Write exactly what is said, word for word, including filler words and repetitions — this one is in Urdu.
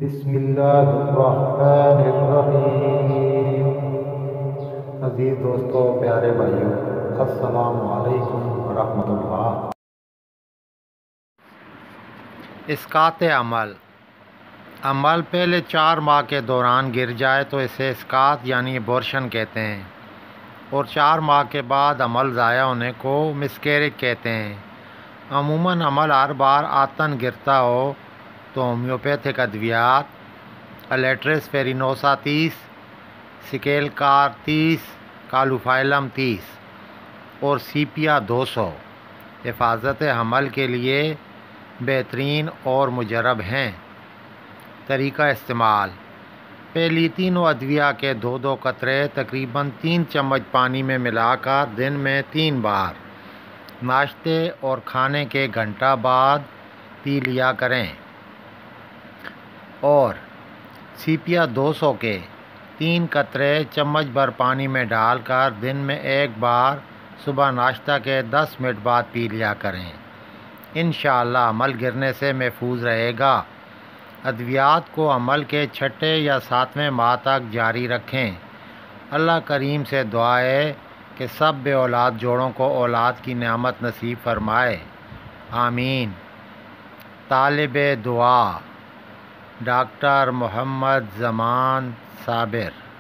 بسم اللہ الرحمن الرحیم۔ عزیز دوستو، پیارے بھائیو، السلام علیکم ورحمۃ اللہ۔ اسقاط عمل عمل پہلے چار ماہ کے دوران گر جائے تو اسے اسقاط یعنی ابورشن کہتے ہیں، اور چار ماہ کے بعد عمل ضائع ہونے کو مسکیریج کہتے ہیں۔ عموماً عمل ہر بار آتن گرتا ہو تو ہومیوپیتھک ادویات الیٹرس فیرینوسا تیس، سکیل کار تیس، کالوفائلم تیس اور سیپیا دو سو حفاظت حمل کے لیے بہترین اور مجرب ہیں۔ طریقہ استعمال: پہلی تینوں ادویہ کے دو دو قطرے تقریباً تین چمچ پانی میں ملا کر دن میں تین بار ناشتے اور کھانے کے گھنٹہ بعد پی لیا کریں، اور سیپیا دو سو کے تین قطرے چمچ بھر پانی میں ڈال کر دن میں ایک بار صبح ناشتہ کے دس منٹ بعد پی لیا کریں۔ انشاءاللہ عمل گرنے سے محفوظ رہے گا۔ ادویات کو عمل کے چھٹے یا ساتویں ماہ تک جاری رکھیں۔ اللہ کریم سے دعا ہے کہ سب بے اولاد جوڑوں کو اولاد کی نعمت نصیب فرمائے، آمین۔ طالب دعا ڈاکٹر محمد زمان صابر۔